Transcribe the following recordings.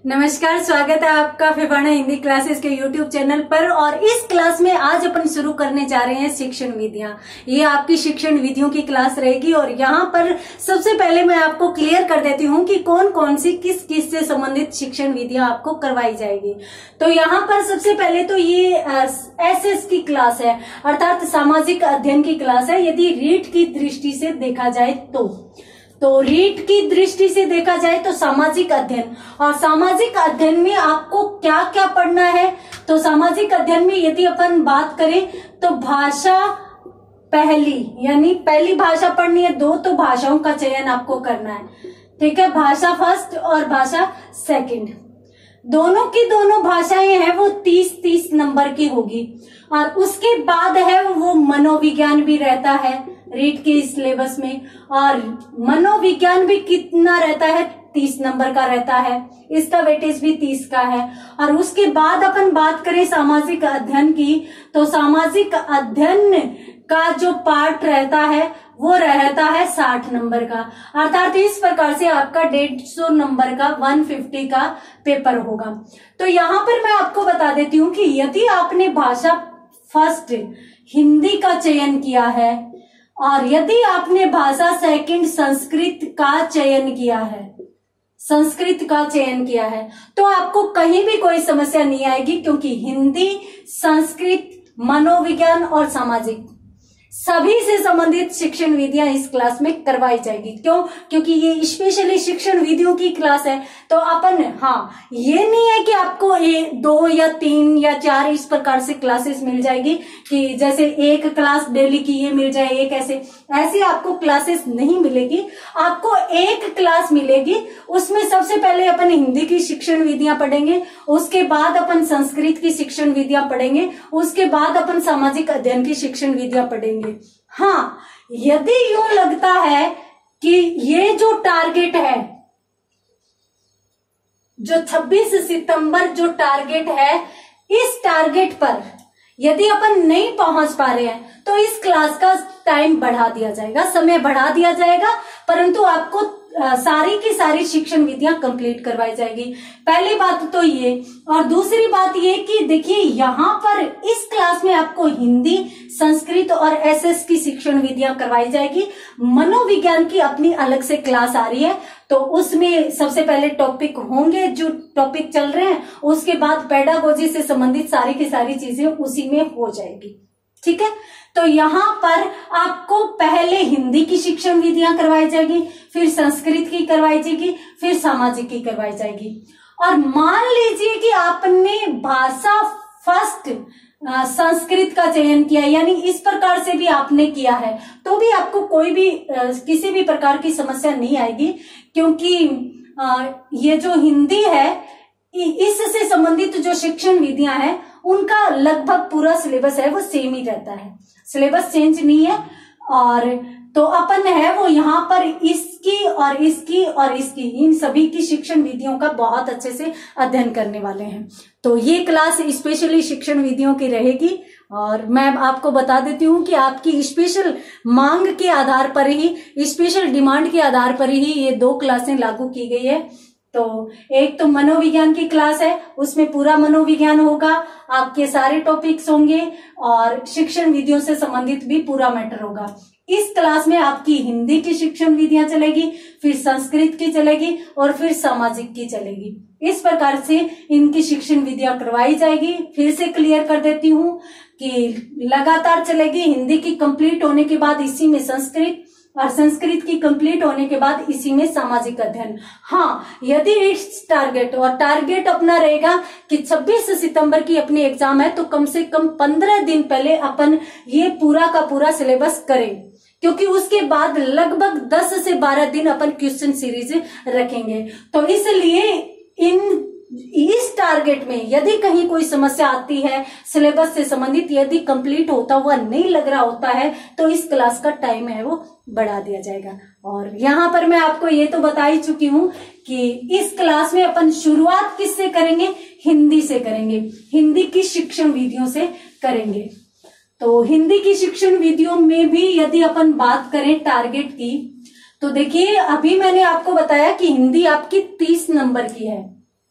नमस्कार, स्वागत है आपका फिफाना हिंदी क्लासेस के यूट्यूब चैनल पर। और इस क्लास में आज अपन शुरू करने जा रहे हैं शिक्षण विधियां। ये आपकी शिक्षण विधियों की क्लास रहेगी और यहाँ पर सबसे पहले मैं आपको क्लियर कर देती हूँ कि कौन कौन सी किस किस से संबंधित शिक्षण विधियां आपको करवाई जाएगी। तो यहाँ पर सबसे पहले तो ये एसएस की क्लास है, अर्थात सामाजिक अध्ययन की क्लास है। यदि रीट की दृष्टि से देखा जाए तो रीट की दृष्टि से देखा जाए तो सामाजिक अध्ययन, और सामाजिक अध्ययन में आपको क्या क्या पढ़ना है। तो सामाजिक अध्ययन में यदि अपन बात करें तो भाषा पहली, यानी पहली भाषा पढ़नी है। दो तो भाषाओं का चयन आपको करना है, ठीक है। भाषा फर्स्ट और भाषा सेकंड, दोनों की दोनों भाषाएं हैं वो 30-30 नंबर की होगी। और उसके बाद है वो मनोविज्ञान भी रहता है रीट के सिलेबस में, और मनोविज्ञान भी कितना रहता है, 30 नंबर का रहता है। इसका वेटेज भी 30 का है। और उसके बाद अपन बात करें सामाजिक अध्ययन की, तो सामाजिक अध्ययन का जो पार्ट रहता है वो रहता है 60 नंबर का, अर्थात इस प्रकार से आपका 150 नंबर का 150 का पेपर होगा। तो यहाँ पर मैं आपको बता देती हूँ कि यदि आपने भाषा फर्स्ट हिंदी का चयन किया है और यदि आपने भाषा सेकंड संस्कृत का चयन किया है, तो आपको कहीं भी कोई समस्या नहीं आएगी, क्योंकि हिंदी, संस्कृत, मनोविज्ञान और सामाजिक सभी से संबंधित शिक्षण विधियां इस क्लास में करवाई जाएगी। क्यों? क्योंकि ये स्पेशली शिक्षण विधियों की क्लास है। तो अपन ये नहीं है कि आपको 2 या 3 या 4 इस प्रकार से क्लासेस मिल जाएगी कि जैसे एक क्लास डेली की ये मिल जाए, एक ऐसे आपको क्लासेस नहीं मिलेगी। आपको एक क्लास मिलेगी, उसमें सबसे पहले अपन हिंदी की शिक्षण विधियां पढ़ेंगे, उसके बाद अपन संस्कृत की शिक्षण विधियां पढ़ेंगे, उसके बाद अपन सामाजिक अध्ययन की शिक्षण विधियां पढ़ेंगे। यदि यूं लगता है कि ये जो टारगेट है, जो 26 सितंबर जो टारगेट है, इस टारगेट पर यदि अपन नहीं पहुंच पा रहे हैं तो इस क्लास का टाइम बढ़ा दिया जाएगा, समय बढ़ा दिया जाएगा, परंतु आपको सारी की सारी शिक्षण विधियां कंप्लीट करवाई जाएगी। पहली बात तो ये, और दूसरी बात ये कि देखिए यहाँ पर इस क्लास में आपको हिंदी, संस्कृत और एसएस की शिक्षण विधियां करवाई जाएगी। मनोविज्ञान की अपनी अलग से क्लास आ रही है, तो उसमें सबसे पहले टॉपिक होंगे जो टॉपिक चल रहे हैं, उसके बाद पेडागोजी से संबंधित सारी की सारी चीजें उसी में हो जाएगी, ठीक है। तो यहाँ पर आपको पहले हिंदी की शिक्षण विधियां करवाई जाएगी, फिर संस्कृत की करवाई जाएगी, फिर सामाजिक की करवाई जाएगी। और मान लीजिए कि आपने भाषा फर्स्ट संस्कृत का चयन किया, यानी इस प्रकार से भी आपने किया है, तो भी आपको कोई भी किसी भी प्रकार की समस्या नहीं आएगी, क्योंकि ये जो हिंदी है इससे संबंधित जो शिक्षण विधियां हैं उनका लगभग पूरा सिलेबस है वो सेम ही रहता है, सिलेबस चेंज नहीं है। और तो अपन है वो यहाँ पर इसकी और इसकी और इसकी, इन सभी की शिक्षण विधियों का बहुत अच्छे से अध्ययन करने वाले हैं। तो ये क्लास स्पेशली शिक्षण विधियों की रहेगी, और मैं आपको बता देती हूँ कि आपकी स्पेशल मांग के आधार पर ही, स्पेशल डिमांड के आधार पर ही ये 2 क्लासें लागू की गई है। तो एक तो मनोविज्ञान की क्लास है, उसमें पूरा मनोविज्ञान होगा, आपके सारे टॉपिक्स होंगे और शिक्षण विधियों से संबंधित भी पूरा मैटर होगा। इस क्लास में आपकी हिंदी की शिक्षण विधियां चलेगी, फिर संस्कृत की चलेगी और फिर सामाजिक की चलेगी। इस प्रकार से इनकी शिक्षण विधियां करवाई जाएगी। फिर से क्लियर कर देती हूँ कि लगातार चलेगी। हिंदी की कंप्लीट होने के बाद इसी में संस्कृत, और संस्कृत की कंप्लीट होने के बाद इसी में सामाजिक अध्ययन। यदि इस टारगेट अपना रहेगा कि 26 सितंबर की अपनी एग्जाम है, तो कम से कम 15 दिन पहले अपन ये पूरा का पूरा सिलेबस करें, क्योंकि उसके बाद लगभग 10 से 12 दिन अपन क्वेश्चन सीरीज रखेंगे। तो इसलिए इस टारगेट में यदि कहीं कोई समस्या आती है सिलेबस से संबंधित, यदि कंप्लीट होता हुआ नहीं लग रहा होता है, तो इस क्लास का टाइम है वो बढ़ा दिया जाएगा। और यहाँ पर मैं आपको ये तो बता ही चुकी हूँ कि इस क्लास में अपन शुरुआत किससे करेंगे, हिंदी से करेंगे, हिंदी की शिक्षण विधियों से करेंगे। तो हिंदी की शिक्षण विधियों में भी यदि अपन बात करें टारगेट की, तो देखिए अभी मैंने आपको बताया कि हिंदी आपकी 30 नंबर की है,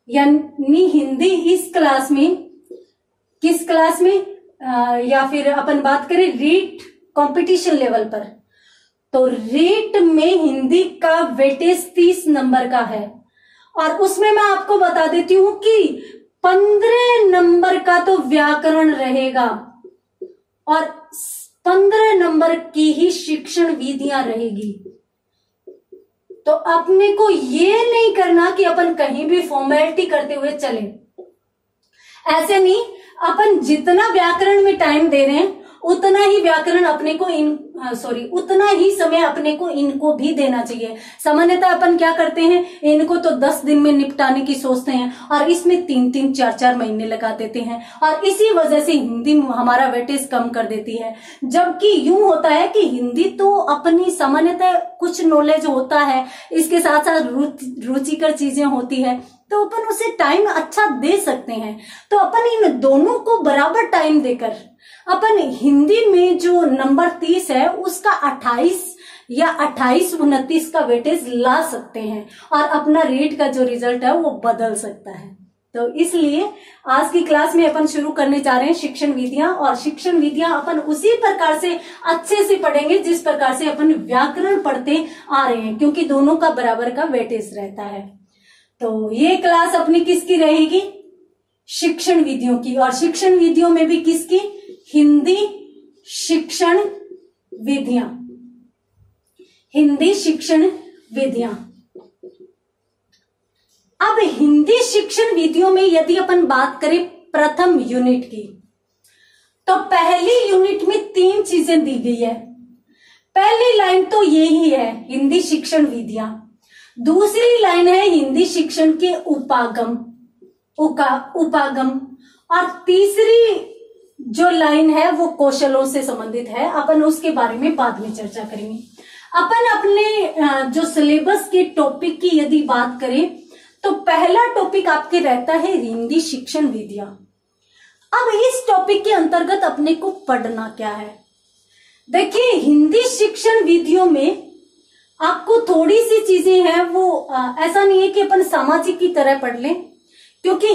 यानी हिंदी इस क्लास में, किस क्लास में, या फिर अपन बात करें रीट कंपटीशन लेवल पर, तो रीट में हिंदी का वेटेज 30 नंबर का है। और उसमें मैं आपको बता देती हूं कि 15 नंबर का तो व्याकरण रहेगा और 15 नंबर की ही शिक्षण विधियां रहेगी। तो अपने को ये नहीं करना कि अपन कहीं भी फॉर्मेलिटी करते हुए चले, ऐसे नहीं। अपन जितना व्याकरण में टाइम दे रहे हैं उतना ही व्याकरण अपने को उतना ही समय अपने को इनको भी देना चाहिए। सामान्यतः अपन क्या करते हैं, इनको तो 10 दिन में निपटाने की सोचते हैं और इसमें 3-3, 4-4 महीने लगा देते हैं और इसी वजह से हिंदी हमारा वेटेज कम कर देती है। जबकि यूं होता है कि हिंदी तो अपनी सामान्यतः कुछ नॉलेज होता है, इसके साथ साथ रुचिकर चीजें होती है, तो अपन उसे टाइम अच्छा दे सकते हैं। तो अपन इन दोनों को बराबर टाइम देकर अपन हिंदी में जो नंबर 30 है उसका 28 या 28-29 का वेटेज ला सकते हैं और अपना रीट का जो रिजल्ट है वो बदल सकता है। तो इसलिए आज की क्लास में अपन शुरू करने जा रहे हैं शिक्षण विधियां, और शिक्षण विधियां अपन उसी प्रकार से अच्छे से पढ़ेंगे जिस प्रकार से अपन व्याकरण पढ़ते आ रहे हैं, क्योंकि दोनों का बराबर का वेटेज रहता है। तो ये क्लास अपनी किसकी रहेगी, शिक्षण विधियों की, और शिक्षण विधियों में भी किसकी, हिंदी शिक्षण विधियां, हिंदी शिक्षण विधियां। अब हिंदी शिक्षण विधियों में यदि अपन बात करें प्रथम यूनिट की, तो पहली यूनिट में 3 चीजें दी गई है। पहली लाइन तो यही है, हिंदी शिक्षण विधियां। दूसरी लाइन है हिंदी शिक्षण के उपागम, और तीसरी जो लाइन है वो कौशलों से संबंधित है। अपन उसके बारे में बाद में चर्चा करेंगे। अपन अपने जो सिलेबस के टॉपिक की यदि बात करें तो पहला टॉपिक आपके रहता है हिंदी शिक्षण विधियां। अब इस टॉपिक के अंतर्गत अपने को पढ़ना क्या है, देखिए हिंदी शिक्षण विधियों में आपको थोड़ी सी चीजें हैं वो ऐसा नहीं है कि अपन सामाजिक की तरह पढ़ लें, क्योंकि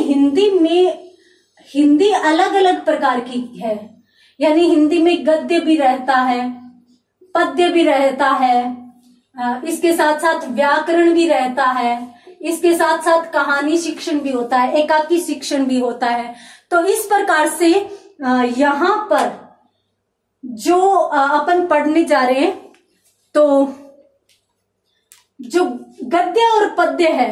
हिंदी अलग अलग प्रकार की है। यानी हिंदी में गद्य भी रहता है, पद्य भी रहता है, इसके साथ साथ व्याकरण भी रहता है, इसके साथ साथ कहानी शिक्षण भी होता है, एकाकी शिक्षण भी होता है। तो इस प्रकार से यहाँ पर जो अपन पढ़ने जा रहे हैं, तो जो गद्य और पद्य है,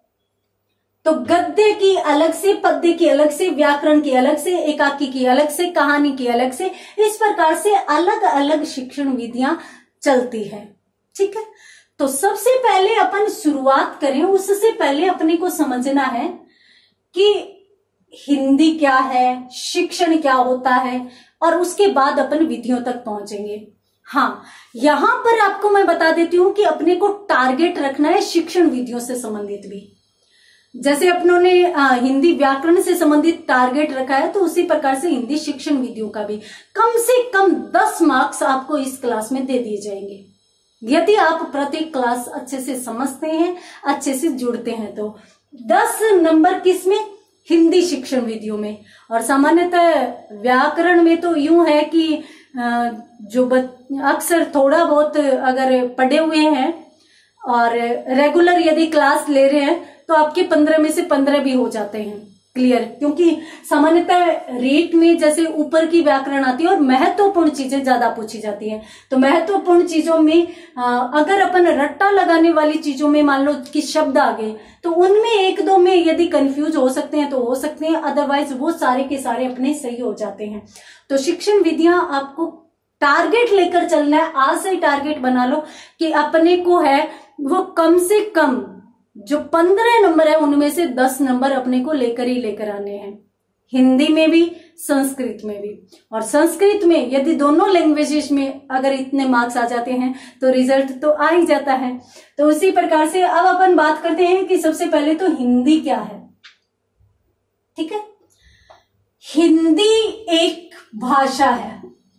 तो गद्य की अलग से, पद्य की अलग से, व्याकरण की अलग से, एकाकी की अलग से, कहानी की अलग से, इस प्रकार से अलग अलग शिक्षण विधियां चलती है। ठीक है, तो सबसे पहले अपन शुरुआत करें, उससे पहले अपने को समझना है कि हिंदी क्या है, शिक्षण क्या होता है, और उसके बाद अपन विधियों तक पहुंचेंगे। हाँ, यहां पर आपको मैं बता देती हूं कि अपने को टारगेट रखना है शिक्षण विधियों से संबंधित भी। जैसे अपनों ने हिंदी व्याकरण से संबंधित टारगेट रखा है, तो उसी प्रकार से हिंदी शिक्षण विधियों का भी कम से कम 10 मार्क्स आपको इस क्लास में दे दिए जाएंगे, यदि आप प्रत्येक क्लास अच्छे से समझते हैं, अच्छे से जुड़ते हैं। तो 10 नंबर किसमें, हिंदी शिक्षण विधियों में। और सामान्यतः व्याकरण में तो यूं है कि जो अक्सर थोड़ा बहुत अगर पढ़े हुए हैं और रेगुलर यदि क्लास ले रहे हैं तो आपके 15 में से 15 भी हो जाते हैं क्लियर, क्योंकि सामान्यतः रेट में जैसे ऊपर की व्याकरण आती है और महत्वपूर्ण चीजें ज्यादा पूछी जाती हैं। तो महत्वपूर्ण चीजों में अगर अपन रट्टा लगाने वाली चीजों में मान लो कि शब्द आ गए, तो उनमें 1-2 में यदि कंफ्यूज हो सकते हैं तो हो सकते हैं, अदरवाइज वो सारे के सारे अपने सही हो जाते हैं। तो शिक्षण विधियां आपको टारगेट लेकर चलना है। आज से टारगेट बना लो कि अपने को है वो कम से कम जो 15 नंबर है उनमें से 10 नंबर अपने को लेकर आने हैं, हिंदी में भी संस्कृत में भी। और संस्कृत में यदि दोनों लैंग्वेजेस में अगर इतने मार्क्स आ जाते हैं तो रिजल्ट तो आ ही जाता है। तो उसी प्रकार से अब अपन बात करते हैं कि सबसे पहले तो हिंदी क्या है। ठीक है, हिंदी एक भाषा है।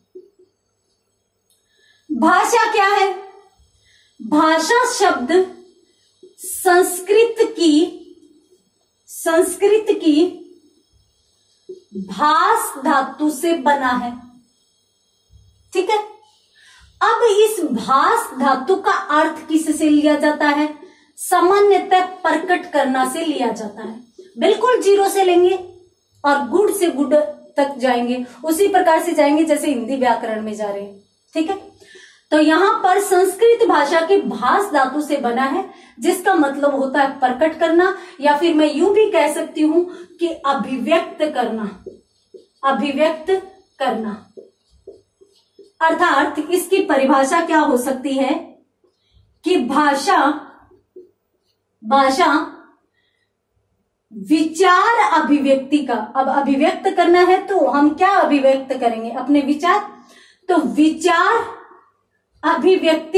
भाषा क्या है, भाषा शब्द संस्कृत की संस्कृत की भास धातु से बना है। ठीक है, अब इस भास धातु का अर्थ किससे लिया जाता है? सामान्यतः प्रकट करना से लिया जाता है। बिल्कुल जीरो से लेंगे और गुड से गुड तक जाएंगे, उसी प्रकार से जाएंगे जैसे हिंदी व्याकरण में जा रहे हैं। ठीक है, तो यहां पर संस्कृत भाषा के भास धातु से बना है, जिसका मतलब होता है प्रकट करना, या फिर मैं यूं भी कह सकती हूं कि अभिव्यक्त करना। अभिव्यक्त करना अर्थात इसकी परिभाषा क्या हो सकती है कि भाषा विचार अभिव्यक्ति का, अब अभिव्यक्त करना है तो हम क्या अभिव्यक्त करेंगे? अपने विचार। तो विचार अभिव्यक्ति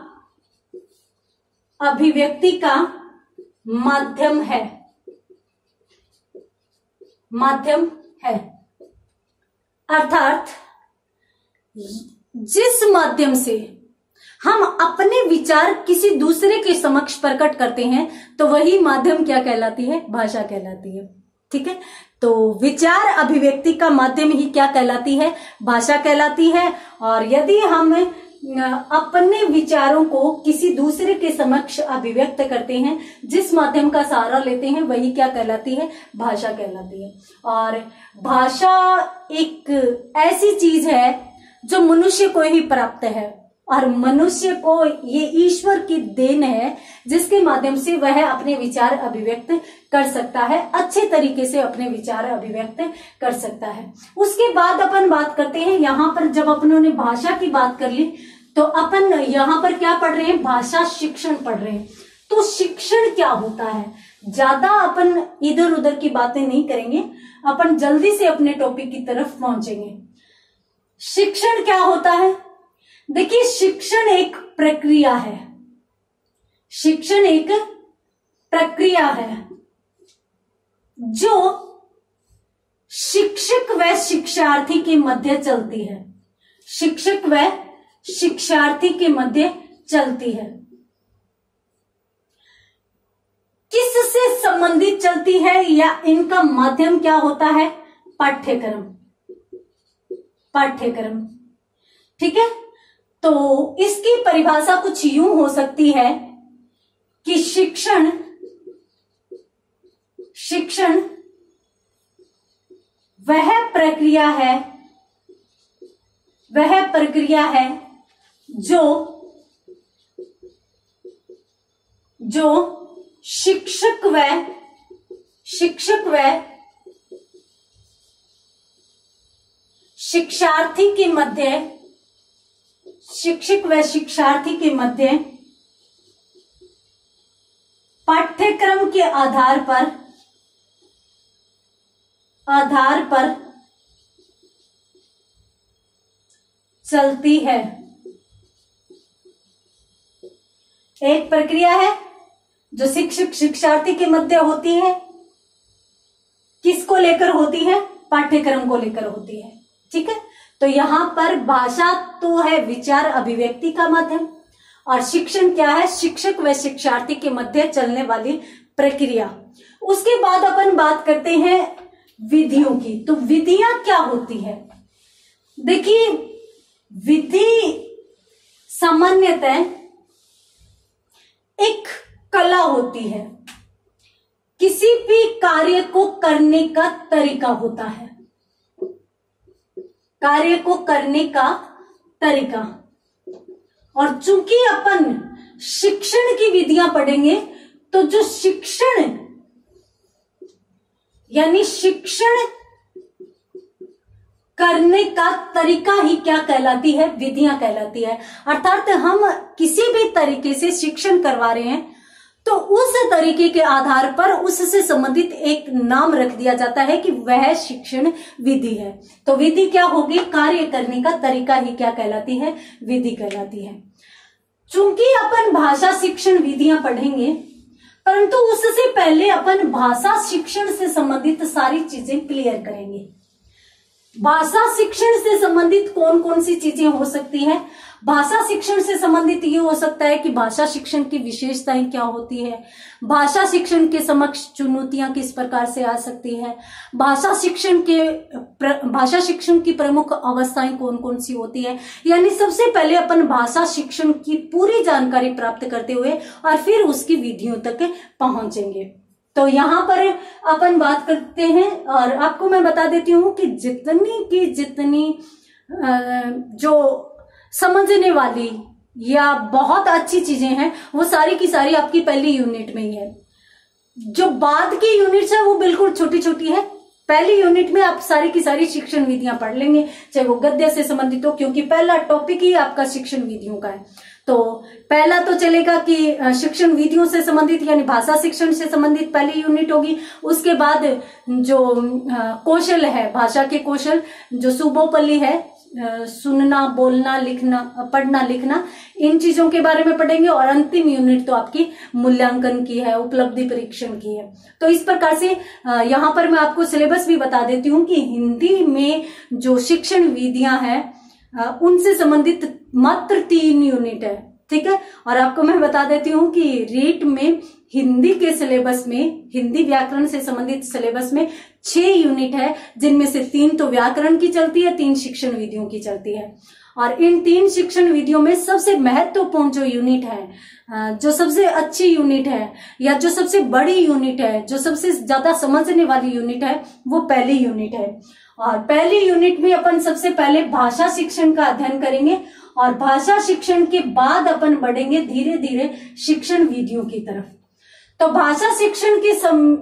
का माध्यम है। माध्यम है अर्थात जिस माध्यम से हम अपने विचार किसी दूसरे के समक्ष प्रकट करते हैं तो वही माध्यम क्या कहलाती है? भाषा कहलाती है। ठीक है, तो विचार अभिव्यक्ति का माध्यम ही क्या कहलाती है? भाषा कहलाती है। और यदि हम अपने विचारों को किसी दूसरे के समक्ष अभिव्यक्त करते हैं, जिस माध्यम का सहारा लेते हैं, वही क्या कहलाती है? भाषा कहलाती है। और भाषा एक ऐसी चीज है जो मनुष्य को ही प्राप्त है, और मनुष्य को ये ईश्वर की देन है, जिसके माध्यम से वह अपने विचार अभिव्यक्त कर सकता है, अच्छे तरीके से अपने विचार अभिव्यक्त कर सकता है। उसके बाद अपन बात करते हैं, यहाँ पर जब अपनों ने भाषा की बात कर ली तो अपन यहाँ पर क्या पढ़ रहे हैं? भाषा शिक्षण पढ़ रहे हैं। तो शिक्षण क्या होता है? ज्यादा अपन इधर उधर की बातें नहीं करेंगे, अपन जल्दी से अपने टॉपिक की तरफ पहुंचेंगे। शिक्षण क्या होता है? देखिए, शिक्षण एक प्रक्रिया है। शिक्षण एक प्रक्रिया है जो शिक्षक व शिक्षार्थी के मध्य चलती है। शिक्षक व शिक्षार्थी के मध्य चलती है। किससे संबंधित चलती है या इनका माध्यम क्या होता है? पाठ्यक्रम। पाठ्यक्रम। ठीक है, तो इसकी परिभाषा कुछ यूं हो सकती है कि शिक्षण वह प्रक्रिया है जो शिक्षक व शिक्षार्थी के मध्य पाठ्यक्रम के आधार पर चलती है। एक प्रक्रिया है जो शिक्षक शिक्षार्थी के मध्य होती है। किसको लेकर होती है? पाठ्यक्रम को लेकर होती है। ठीक है, तो यहां पर भाषा तो है विचार अभिव्यक्ति का माध्यम, और शिक्षण क्या है? शिक्षक व शिक्षार्थी के मध्य चलने वाली प्रक्रिया। उसके बाद अपन बात करते हैं विधियों की। तो विधियां क्या होती है? देखिए, विधि सामान्यतः एक कला होती है, किसी भी कार्य को करने का तरीका होता है। कार्य को करने का तरीका। और चूंकि अपन शिक्षण की विधियां पढ़ेंगे तो जो शिक्षण यानी शिक्षण करने का तरीका ही क्या कहलाती है? विधियां कहलाती है। अर्थात हम किसी भी तरीके से शिक्षण करवा रहे हैं तो उस तरीके के आधार पर उससे संबंधित एक नाम रख दिया जाता है कि वह शिक्षण विधि है। तो विधि क्या होगी? कार्य करने का तरीका ही क्या कहलाती है? विधि कहलाती है। चूंकि अपन भाषा शिक्षण विधियां पढ़ेंगे, परंतु उससे पहले अपन भाषा शिक्षण से संबंधित सारी चीजें क्लियर करेंगे। भाषा शिक्षण से संबंधित कौन कौन सी चीजें हो सकती है? भाषा शिक्षण से संबंधित ये हो सकता है कि भाषा शिक्षण की विशेषताएं क्या होती है, भाषा शिक्षण के समक्ष चुनौतियां किस प्रकार से आ सकती है, भाषा शिक्षण की प्रमुख अवस्थाएं कौन कौन सी होती है। यानी सबसे पहले अपन भाषा शिक्षण की पूरी जानकारी प्राप्त करते हुए और फिर उसकी विधियों तक पहुंचेंगे। तो यहाँ पर अपन बात करते हैं और आपको मैं बता देती हूँ कि जितनी जो समझने वाली या बहुत अच्छी चीजें हैं वो सारी की सारी आपकी पहली यूनिट में ही है। जो बाद की यूनिट्स है वो बिल्कुल छोटी छोटी है। पहली यूनिट में आप सारी की सारी शिक्षण विधियां पढ़ लेंगे, चाहे वो गद्य से संबंधित हो, क्योंकि पहला टॉपिक ही आपका शिक्षण विधियों का है। तो पहला तो चलेगा कि शिक्षण विधियों से संबंधित यानी भाषा शिक्षण से संबंधित पहली यूनिट होगी। उसके बाद जो कौशल है, भाषा के कौशल, जो सुबोपल्ली है, सुनना, बोलना, लिखना, पढ़ना, लिखना, इन चीजों के बारे में पढ़ेंगे। और अंतिम यूनिट तो आपकी मूल्यांकन की है, उपलब्धि परीक्षण की है। तो इस प्रकार से यहाँ पर मैं आपको सिलेबस भी बता देती हूँ कि हिंदी में जो शिक्षण विधियां हैं उनसे संबंधित मात्र 3 यूनिट है, ठीक है। और आपको मैं बता देती हूँ कि रीट में हिंदी के सिलेबस में, हिंदी व्याकरण से संबंधित सिलेबस में 6 यूनिट है, जिनमें से 3 तो व्याकरण की चलती है, 3 शिक्षण विधियों की चलती है। और इन 3 शिक्षण विधियों में सबसे महत्वपूर्ण जो यूनिट है, जो सबसे अच्छी यूनिट है या जो सबसे बड़ी यूनिट है, जो सबसे ज्यादा समझने वाली यूनिट है, वो पहली यूनिट है। और पहली यूनिट में अपन सबसे पहले भाषा शिक्षण का अध्ययन करेंगे और भाषा शिक्षण के बाद अपन बढ़ेंगे धीरे धीरे शिक्षण विधियों की तरफ। तो भाषा शिक्षण की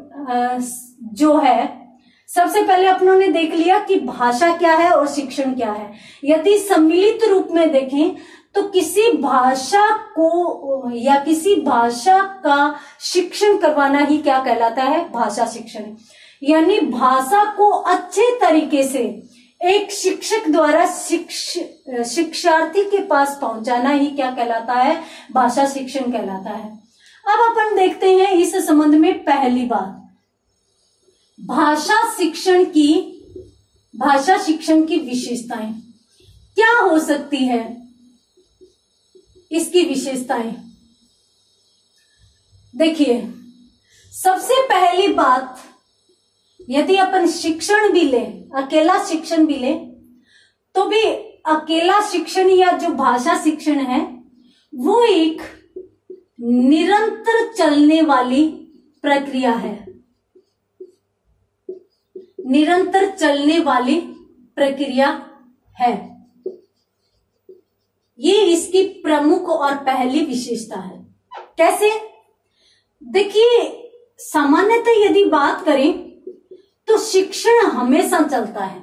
जो है, सबसे पहले अपनों ने देख लिया कि भाषा क्या है और शिक्षण क्या है। यदि सम्मिलित रूप में देखें तो किसी भाषा को या किसी भाषा का शिक्षण करवाना ही क्या कहलाता है? भाषा शिक्षण। यानी भाषा को अच्छे तरीके से एक शिक्षक द्वारा शिक्षार्थी के पास पहुंचाना ही क्या कहलाता है? भाषा शिक्षण कहलाता है। अब अपन देखते हैं इस संबंध में पहली बात, भाषा शिक्षण की विशेषताएं क्या हो सकती है? इसकी विशेषताएं देखिए, सबसे पहली बात, यदि अपन शिक्षण भी ले, अकेला शिक्षण भी ले, तो भी अकेला शिक्षण या जो भाषा शिक्षण है वो एक निरंतर चलने वाली प्रक्रिया है, निरंतर चलने वाली प्रक्रिया है। ये इसकी प्रमुख और पहली विशेषता है। कैसे? देखिए, सामान्यतः यदि बात करें तो शिक्षण हमेशा चलता है।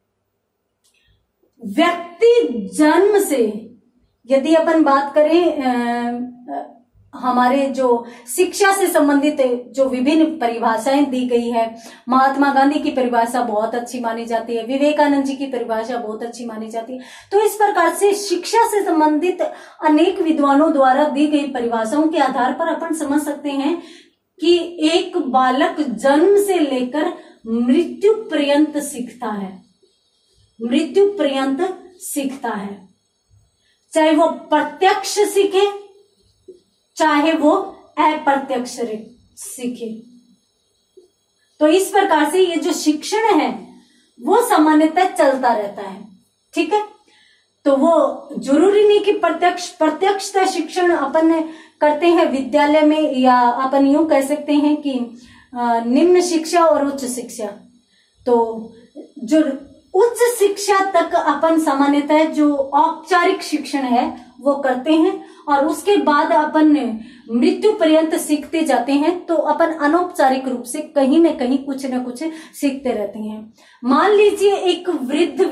व्यक्ति जन्म से, यदि अपन बात करें हमारे जो शिक्षा से संबंधित जो विभिन्न परिभाषाएं दी गई है, महात्मा गांधी की परिभाषा बहुत अच्छी मानी जाती है, विवेकानंद जी की परिभाषा बहुत अच्छी मानी जाती है। तो इस प्रकार से शिक्षा से संबंधित अनेक विद्वानों द्वारा दी गई परिभाषाओं के आधार पर अपन समझ सकते हैं कि एक बालक जन्म से लेकर मृत्यु पर्यंत सीखता है, मृत्यु पर्यंत सीखता है। चाहे वो प्रत्यक्ष सीखे, चाहे वो अप्रत्यक्ष सीखे। तो इस प्रकार से ये जो शिक्षण है वो सामान्यतः चलता रहता है, ठीक है। तो वो जरूरी नहीं कि प्रत्यक्षतः शिक्षण अपन करते हैं विद्यालय में, या अपन यूं कह सकते हैं कि निम्न शिक्षा और उच्च शिक्षा। तो जो उच्च शिक्षा तक अपन सामान्यतः जो औपचारिक शिक्षण है वो करते हैं और उसके बाद अपन मृत्यु पर्यंत सीखते जाते हैं। तो अपन अनौपचारिक रूप से कहीं न कहीं कुछ न कुछ सीखते रहते हैं। मान लीजिए एक वृद्ध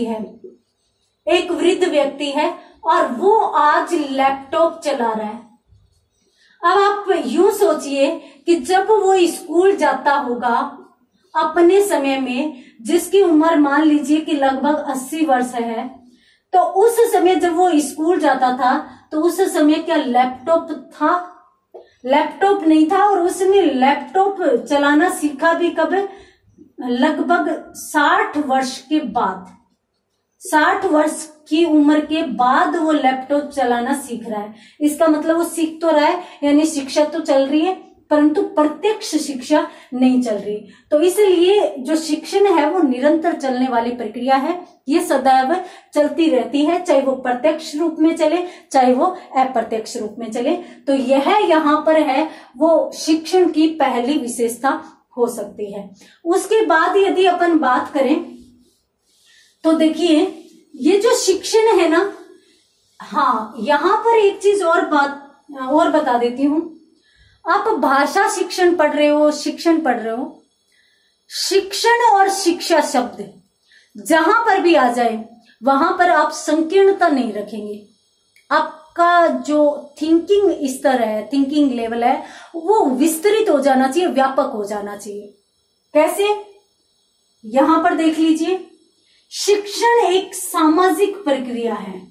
व्यक्ति है और वो आज लैपटॉप चला रहा है। अब आप यूं सोचिए कि जब वो स्कूल जाता होगा अपने समय में, जिसकी उम्र मान लीजिए कि लगभग 80 वर्ष है, तो उस समय जब वो स्कूल जाता था तो उस समय क्या लैपटॉप था? लैपटॉप नहीं था। और उसने लैपटॉप चलाना सीखा भी कब? लगभग 60 वर्ष के बाद, 60 वर्ष की उम्र के बाद वो लैपटॉप चलाना सीख रहा है। इसका मतलब वो सीख तो रहा है, यानी शिक्षा तो चल रही है, परंतु प्रत्यक्ष शिक्षा नहीं चल रही। तो इसलिए जो शिक्षण है वो निरंतर चलने वाली प्रक्रिया है, ये सदैव चलती रहती है, चाहे वो प्रत्यक्ष रूप में चले चाहे वो अप्रत्यक्ष रूप में चले। तो यह यहाँ पर है वो शिक्षण की पहली विशेषता हो सकती है। उसके बाद यदि अपन बात करें तो देखिए ये जो शिक्षण है ना, हाँ यहाँ पर एक चीज और बता देती हूं। आप भाषा शिक्षण पढ़ रहे हो, शिक्षण पढ़ रहे हो, शिक्षण और शिक्षा शब्द जहां पर भी आ जाए वहां पर आप संकीर्णता नहीं रखेंगे। आपका जो थिंकिंग स्तर है, थिंकिंग लेवल है, वो विस्तृत हो जाना चाहिए, व्यापक हो जाना चाहिए। कैसे? यहां पर देख लीजिए, शिक्षण एक सामाजिक प्रक्रिया है,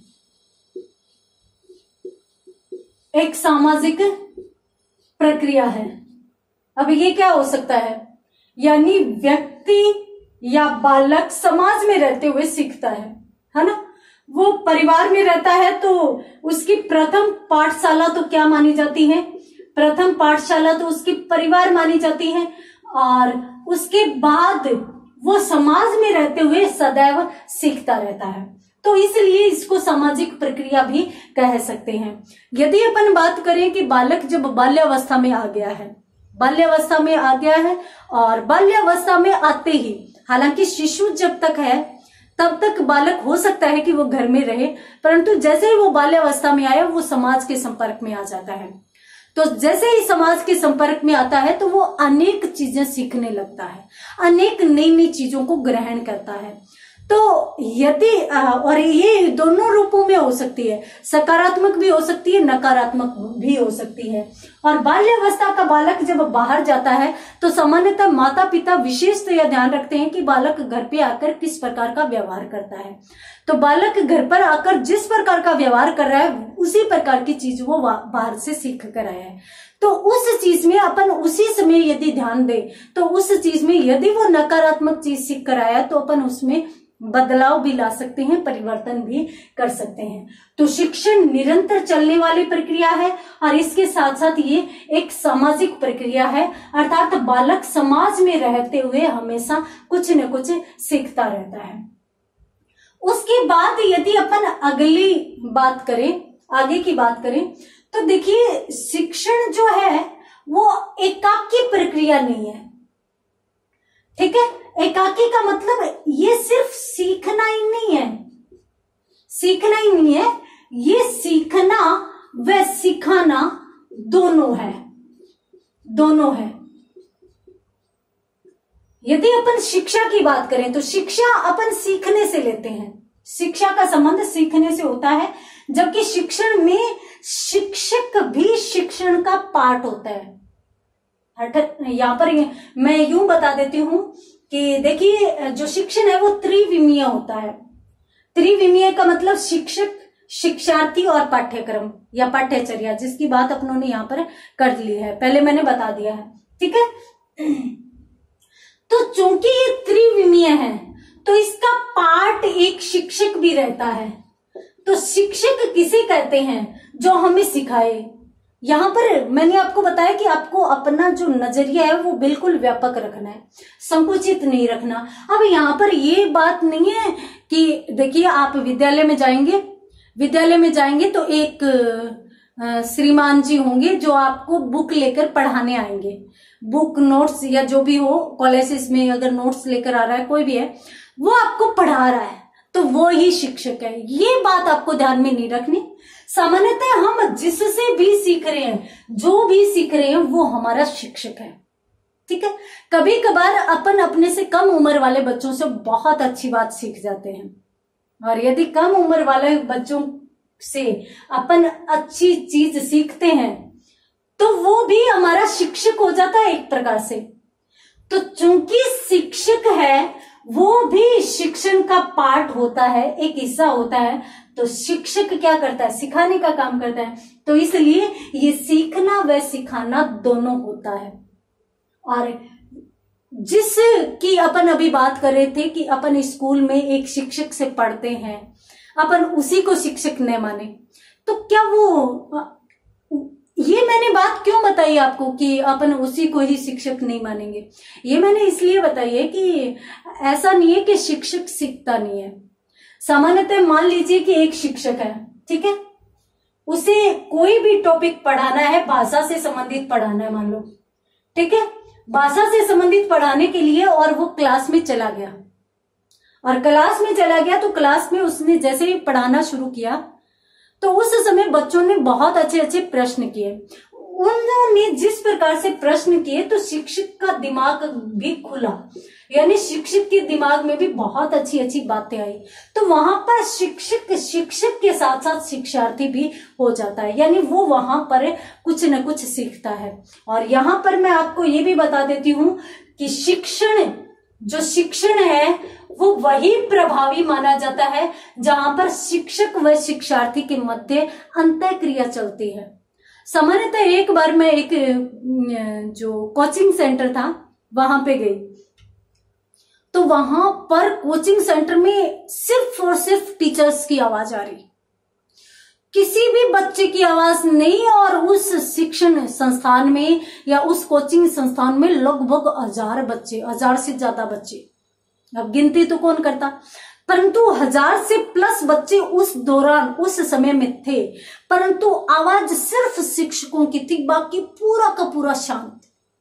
एक सामाजिक प्रक्रिया है। अब ये क्या हो सकता है? यानी व्यक्ति या बालक समाज में रहते हुए सीखता है ना। वो परिवार में रहता है तो उसकी प्रथम पाठशाला तो क्या मानी जाती है? प्रथम पाठशाला तो उसकी परिवार मानी जाती है, और उसके बाद वो समाज में रहते हुए सदैव सीखता रहता है। तो इसलिए इसको सामाजिक प्रक्रिया भी कह सकते हैं। यदि अपन बात करें कि बालक जब बाल्यावस्था में आ गया है, बाल्यावस्था में आ गया है, और बाल्यावस्था में आते ही, हालांकि शिशु जब तक है तब तक बालक हो सकता है कि वो घर में रहे, परंतु जैसे ही वो बाल्यावस्था में आया वो समाज के संपर्क में आ जाता है। तो जैसे ही समाज के संपर्क में आता है तो वो अनेक चीजें सीखने लगता है, अनेक नई नई चीजों को ग्रहण करता है। तो यदि और ये दोनों रूपों में हो सकती है, सकारात्मक भी हो सकती है, नकारात्मक भी हो सकती है। और बाल्यावस्था का बालक जब बाहर जाता है तो सामान्यतः माता पिता विशेषतः यह ध्यान रखते हैं कि बालक घर पे आकर किस प्रकार का व्यवहार करता है। तो बालक घर पर आकर जिस प्रकार का व्यवहार कर रहा है उसी प्रकार की चीज वो बाहर से सीख कर आया है। तो उस चीज में अपन उसी समय यदि ध्यान दे तो उस चीज में यदि वो नकारात्मक चीज सीख कर आया तो अपन उसमें बदलाव भी ला सकते हैं, परिवर्तन भी कर सकते हैं। तो शिक्षण निरंतर चलने वाली प्रक्रिया है और इसके साथ साथ ये एक सामाजिक प्रक्रिया है, अर्थात बालक समाज में रहते हुए हमेशा कुछ न कुछ सीखता रहता है। उसके बाद यदि अपन अगली बात करें, आगे की बात करें, तो देखिए शिक्षण जो है वो एकाकी प्रक्रिया नहीं है। ठीक है, एकाकी का मतलब ये सिर्फ सीखना ही नहीं है, सीखना ही नहीं है, ये सीखना व सिखाना दोनों है, दोनों है। यदि अपन शिक्षा की बात करें तो शिक्षा अपन सीखने से लेते हैं, शिक्षा का संबंध सीखने से होता है, जबकि शिक्षण में शिक्षक भी शिक्षण का पार्ट होता है। यहाँ पर मैं यूं बता देती हूं कि देखिए जो शिक्षण है वो त्रिविमीय होता है। त्रिविमीय का मतलब शिक्षक, शिक्षार्थी और पाठ्यक्रम या पाठ्यचर्या, जिसकी बात अपनों ने यहाँ पर कर ली है, पहले मैंने बता दिया है। ठीक है, तो चूंकि ये त्रिविमीय है तो इसका पार्ट एक शिक्षक भी रहता है। तो शिक्षक किसे कहते हैं? जो हमें सिखाए। यहां पर मैंने आपको बताया कि आपको अपना जो नजरिया है वो बिल्कुल व्यापक रखना है, संकुचित नहीं रखना। अब यहाँ पर ये बात नहीं है कि देखिए आप विद्यालय में जाएंगे, विद्यालय में जाएंगे तो एक श्रीमान जी होंगे जो आपको बुक लेकर पढ़ाने आएंगे, बुक नोट्स या जो भी हो, कॉलेजेस में अगर नोट्स लेकर आ रहा है कोई भी है, वो आपको पढ़ा रहा है तो वो ही शिक्षक है। ये बात आपको ध्यान में नहीं रखनी। सामान्यतः हम जिससे भी सीख रहे हैं, जो भी सीख रहे हैं, वो हमारा शिक्षक है। ठीक है, कभी कभार अपन अपने से कम उम्र वाले बच्चों से बहुत अच्छी बात सीख जाते हैं, और यदि कम उम्र वाले बच्चों से अपन अच्छी चीज सीखते हैं तो वो भी हमारा शिक्षक हो जाता है एक प्रकार से। तो चूंकि शिक्षक है वो भी शिक्षण का पार्ट होता है, एक हिस्सा होता है। तो शिक्षक क्या करता है? सिखाने का काम करता है। तो इसलिए ये सीखना व सिखाना दोनों होता है। और जिस की अपन अभी बात कर रहे थे कि अपन स्कूल में एक शिक्षक से पढ़ते हैं, अपन उसी को शिक्षक न माने, तो क्या वो, ये मैंने बात क्यों बताई आपको कि अपन उसी को ही शिक्षक नहीं मानेंगे? ये मैंने इसलिए बताई है कि ऐसा नहीं है कि शिक्षक सीखता नहीं है। सामान्यतः मान लीजिए कि एक शिक्षक है, ठीक है, उसे कोई भी टॉपिक पढ़ाना है, भाषा से संबंधित पढ़ाना है मान लो, ठीक है, भाषा से संबंधित पढ़ाने के लिए, और वो क्लास में चला गया, और क्लास में चला गया तो क्लास में उसने जैसे ही पढ़ाना शुरू किया तो उस समय बच्चों ने बहुत अच्छे अच्छे प्रश्न किए। उन्होंने जिस प्रकार से प्रश्न किए तो शिक्षक का दिमाग भी खुला, यानी शिक्षक के दिमाग में भी बहुत अच्छी अच्छी बातें आई। तो वहां पर शिक्षक के साथ साथ शिक्षार्थी भी हो जाता है, यानी वो वहां पर कुछ न कुछ सीखता है। और यहाँ पर मैं आपको ये भी बता देती हूँ कि शिक्षण है वो वही प्रभावी माना जाता है जहां पर शिक्षक व शिक्षार्थी के मध्य अंतःक्रिया चलती है। सामान्यतः एक बार मैं एक जो कोचिंग सेंटर था वहां पे गई, तो वहां पर कोचिंग सेंटर में सिर्फ और सिर्फ टीचर्स की आवाज आ रही, किसी भी बच्चे की आवाज नहीं। और उस शिक्षण संस्थान में या उस कोचिंग संस्थान में लगभग 1000 बच्चे, 1000 से ज्यादा बच्चे, अब गिनती तो कौन करता, परंतु 1000 से प्लस बच्चे उस दौरान उस समय में थे, परंतु आवाज सिर्फ शिक्षकों की थी, बाकी पूरा का पूरा शांत।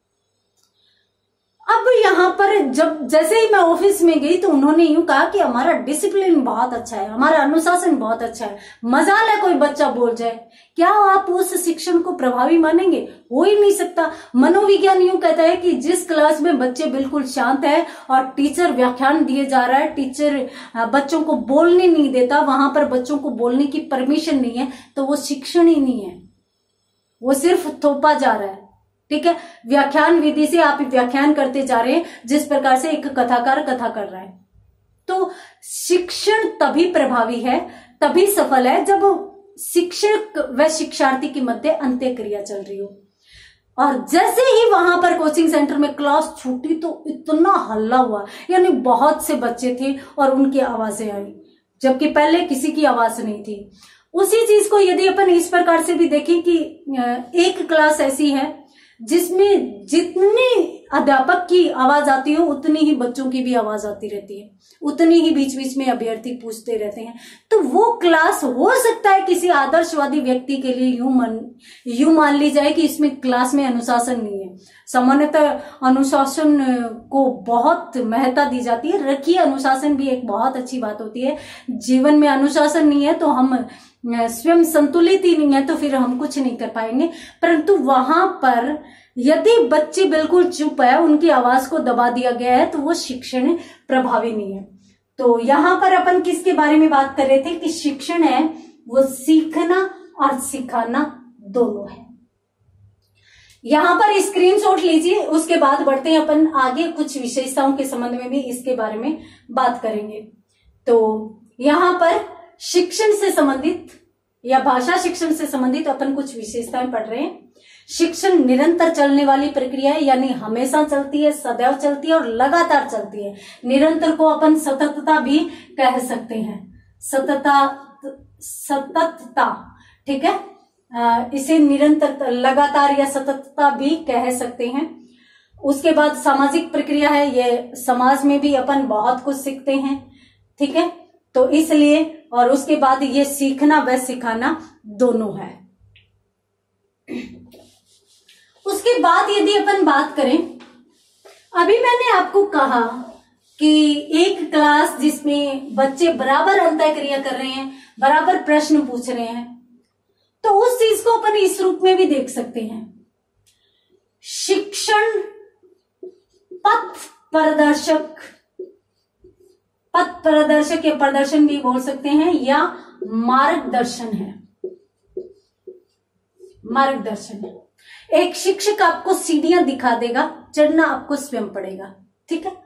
अब यहाँ पर जब जैसे ही मैं ऑफिस में गई तो उन्होंने यूं कहा कि हमारा डिसिप्लिन बहुत अच्छा है, हमारा अनुशासन बहुत अच्छा है, मजाल है कोई बच्चा बोल जाए। क्या आप उस शिक्षण को प्रभावी मानेंगे? हो ही नहीं सकता। मनोविज्ञान यूं कहता है कि जिस क्लास में बच्चे बिल्कुल शांत है और टीचर व्याख्यान दिए जा रहा है, टीचर बच्चों को बोलने नहीं देता, वहां पर बच्चों को बोलने की परमिशन नहीं है, तो वो शिक्षण ही नहीं है, वो सिर्फ थोपा जा रहा है। ठीक है, व्याख्यान विधि से आप व्याख्यान करते जा रहे हैं जिस प्रकार से एक कथाकार कथा कर रहा है। तो शिक्षण तभी प्रभावी है, तभी सफल है जब शिक्षक व शिक्षार्थी के मध्य अंत्यक्रिया चल रही हो। और जैसे ही वहां पर कोचिंग सेंटर में क्लास छूटी तो इतना हल्ला हुआ, यानी बहुत से बच्चे थे और उनकी आवाजें आई, जबकि पहले किसी की आवाज नहीं थी। उसी चीज को यदि अपन इस प्रकार से भी देखें कि एक क्लास ऐसी है जिसमें जितनी अध्यापक की आवाज आती है उतनी ही बच्चों की भी आवाज आती रहती है, उतनी ही बीच बीच में अभ्यर्थी पूछते रहते हैं, तो वो क्लास हो सकता है किसी आदर्शवादी व्यक्ति के लिए यूं मान ली जाए कि इसमें क्लास में अनुशासन नहीं है। सामान्यतः अनुशासन को बहुत महत्ता दी जाती है, रखिए, अनुशासन भी एक बहुत अच्छी बात होती है। जीवन में अनुशासन नहीं है तो हम स्वयं संतुलित ही नहीं है तो फिर हम कुछ नहीं कर पाएंगे। परंतु वहां पर यदि बच्चे बिल्कुल चुप है, उनकी आवाज को दबा दिया गया है, तो वो शिक्षण प्रभावी नहीं है। तो यहाँ पर अपन किसके बारे में बात कर रहे थे कि शिक्षण है वो सीखना और सिखाना दोनों है। यहाँ पर स्क्रीनशॉट लीजिए, उसके बाद बढ़ते हैं अपन आगे, कुछ विशेषताओं के संबंध में भी इसके बारे में बात करेंगे। तो यहाँ पर शिक्षण से संबंधित या भाषा शिक्षण से संबंधित अपन कुछ विशेषताएं पढ़ रहे हैं। शिक्षण निरंतर चलने वाली प्रक्रिया है, यानी हमेशा चलती है, सदैव चलती है और लगातार चलती है। निरंतर को अपन सततता भी कह सकते हैं, सततता, ठीक है, इसे निरंतर, लगातार या सततता भी कह सकते हैं। उसके बाद सामाजिक प्रक्रिया है, ये समाज में भी अपन बहुत कुछ सीखते हैं, ठीक है, तो इसलिए। और उसके बाद ये सीखना व सिखाना दोनों है। उसके बाद यदि अपन बात करें, अभी मैंने आपको कहा कि एक क्लास जिसमें बच्चे बराबर अंतःक्रिया कर रहे हैं, बराबर प्रश्न पूछ रहे हैं, तो उस चीज को अपन इस रूप में भी देख सकते हैं। शिक्षण पथ प्रदर्शक या प्रदर्शन भी बोल सकते हैं, या मार्गदर्शन है, मार्गदर्शन है। एक शिक्षक आपको सीढ़ियां दिखा देगा, चढ़ना आपको स्वयं पड़ेगा, ठीक है।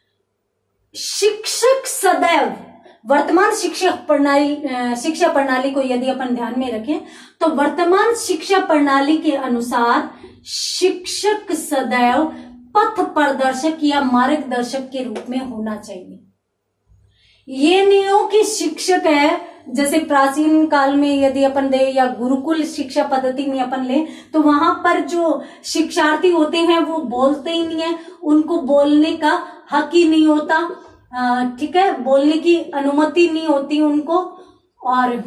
शिक्षक सदैव, वर्तमान शिक्षा प्रणाली को यदि अपन ध्यान में रखें तो वर्तमान शिक्षा प्रणाली के अनुसार शिक्षक सदैव पथ प्रदर्शक या मार्गदर्शक के रूप में होना चाहिए। ये नहीं हो कि शिक्षक है, जैसे प्राचीन काल में यदि अपन दे या गुरुकुल शिक्षा पद्धति में अपन ले, तो वहां पर जो शिक्षार्थी होते हैं वो बोलते ही नहीं है, उनको बोलने का हक ही नहीं होता, ठीक है, बोलने की अनुमति नहीं होती उनको, और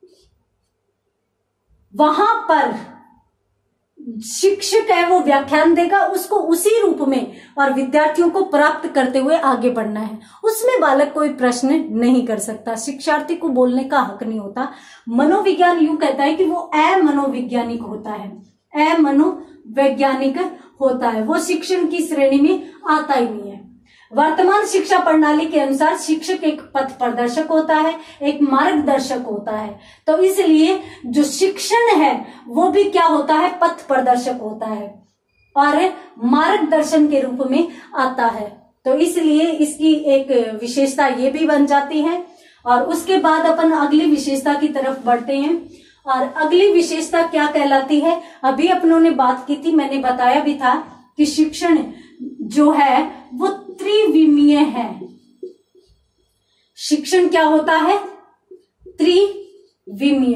वहां पर शिक्षक है वो व्याख्यान देगा, उसको उसी रूप में और विद्यार्थियों को प्राप्त करते हुए आगे बढ़ना है। उसमें बालक कोई प्रश्न नहीं कर सकता, शिक्षार्थी को बोलने का हक नहीं होता। मनोविज्ञान यूं कहता है कि वो अमनोवैज्ञानिक होता है, अमनोवैज्ञानिक होता है, वो शिक्षण की श्रेणी में आता ही नहीं है। वर्तमान शिक्षा प्रणाली के अनुसार शिक्षक एक पथ प्रदर्शक होता है, एक मार्गदर्शक होता है, तो इसलिए जो शिक्षण है वो भी क्या होता है, पथ प्रदर्शक होता है और मार्गदर्शन के रूप में आता है। तो इसलिए इसकी एक विशेषता ये भी बन जाती है। और उसके बाद अपन अगली विशेषता की तरफ बढ़ते हैं, और अगली विशेषता क्या कहलाती है, अभी अपनों ने बात की थी, मैंने बताया भी था कि शिक्षण जो है वो त्रिविमीय है। शिक्षण क्या होता है, त्रिविमीय।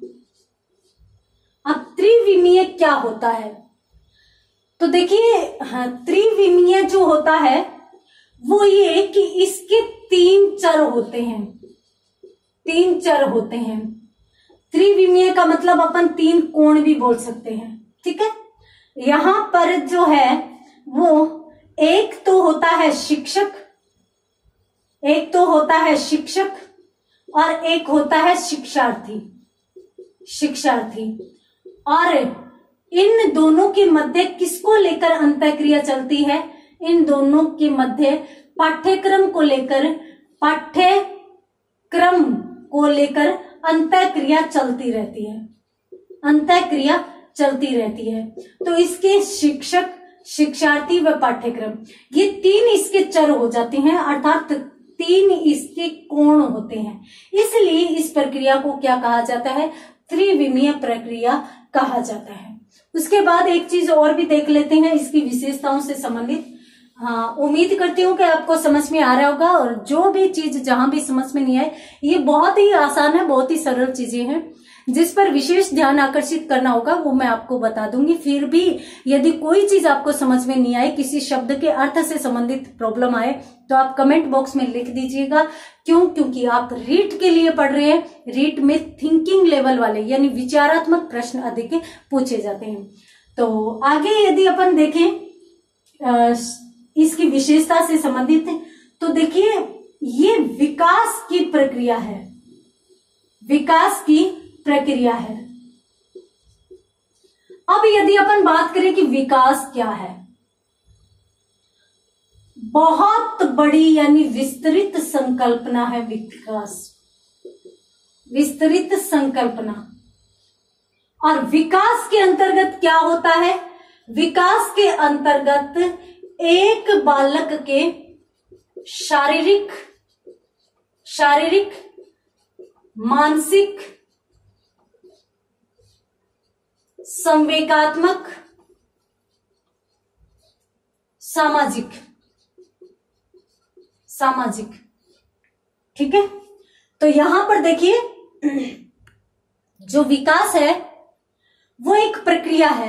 अब त्रिविमीय क्या होता है, तो देखिए त्रिविमीय जो होता है वो ये कि इसके तीन चर होते हैं, तीन चर होते हैं। त्रिविमीय का मतलब अपन तीन कोण भी बोल सकते हैं, ठीक है। यहां पर जो है वो एक तो होता है शिक्षक, एक तो होता है शिक्षक और एक होता है शिक्षार्थी, शिक्षार्थी। और इन दोनों के मध्य किसको लेकर अंतःक्रिया चलती है, इन दोनों के मध्य पाठ्यक्रम को लेकर, पाठ्यक्रम को लेकर अंतःक्रिया चलती रहती है, अंतःक्रिया चलती रहती है। तो इसके शिक्षक, शिक्षार्थी व पाठ्यक्रम, ये तीन इसके चर हो जाते हैं, अर्थात तीन इसके कोण होते हैं। इसलिए इस प्रक्रिया को क्या कहा जाता है, त्रिविमीय प्रक्रिया कहा जाता है। उसके बाद एक चीज और भी देख लेते हैं इसकी विशेषताओं से संबंधित। हाँ, उम्मीद करती हूँ कि आपको समझ में आ रहा होगा, और जो भी चीज जहां भी समझ में नहीं आए, ये बहुत ही आसान है, बहुत ही सरल चीजें हैं, जिस पर विशेष ध्यान आकर्षित करना होगा वो मैं आपको बता दूंगी। फिर भी यदि कोई चीज आपको समझ में नहीं आए, किसी शब्द के अर्थ से संबंधित प्रॉब्लम आए, तो आप कमेंट बॉक्स में लिख दीजिएगा। क्यों? क्योंकि आप रीट के लिए पढ़ रहे हैं, रीट में थिंकिंग लेवल वाले यानी विचारात्मक प्रश्न अधिक पूछे जाते हैं। तो आगे यदि अपन देखें इसकी विशेषता से संबंधित, तो देखिए ये विकास की प्रक्रिया है, विकास की प्रक्रिया है। अब यदि अपन बात करें कि विकास क्या है, बहुत बड़ी यानी विस्तृत संकल्पना है विकास, विस्तृत संकल्पना। और विकास के अंतर्गत क्या होता है, विकास के अंतर्गत एक बालक के शारीरिक, मानसिक, संवेगात्मक, सामाजिक, ठीक है। तो यहां पर देखिए जो विकास है वो एक प्रक्रिया है।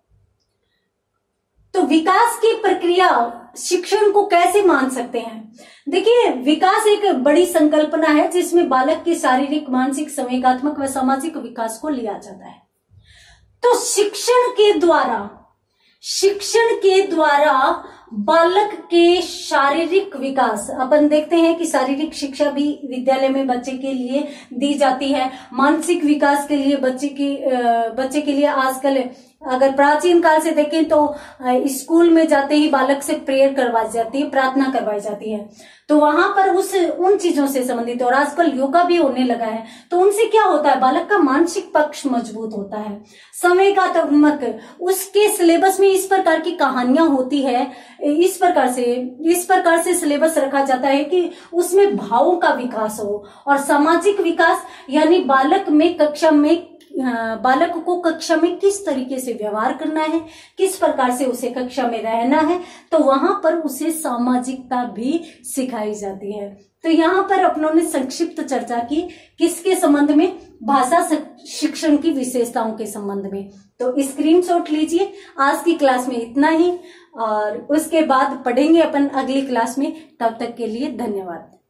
तो विकास की प्रक्रिया शिक्षण को कैसे मान सकते हैं? देखिए विकास एक बड़ी संकल्पना है जिसमें बालक के शारीरिक, मानसिक, संवेगात्मक व सामाजिक विकास को लिया जाता है। तो शिक्षण के द्वारा बालक के शारीरिक विकास, अपन देखते हैं कि शारीरिक शिक्षा भी विद्यालय में बच्चे के लिए दी जाती है। मानसिक विकास के लिए बच्चे के लिए आजकल अगर प्राचीन काल से देखें तो स्कूल में जाते ही बालक से प्रेयर करवाई जाती है, प्रार्थना करवाई जाती है। तो वहां पर उन चीजों से संबंधित, और आजकल योगा भी होने लगा है, तो उनसे क्या होता है, बालक का मानसिक पक्ष मजबूत होता है। संवेगात्मक, उसके सिलेबस में इस प्रकार की कहानियां होती है, इस प्रकार से सिलेबस रखा जाता है कि उसमें भावों का विकास हो। और सामाजिक विकास यानी बालक को कक्षा में किस तरीके से व्यवहार करना है, किस प्रकार से उसे कक्षा में रहना है, तो वहां पर उसे सामाजिकता भी सिखाई जाती है। तो यहाँ पर अपनों ने संक्षिप्त चर्चा की किसके संबंध में, भाषा शिक्षण की विशेषताओं के संबंध में। तो स्क्रीनशॉट लीजिए। आज की क्लास में इतना ही, और उसके बाद पढ़ेंगे अपन अगली क्लास में। तब तक के लिए धन्यवाद।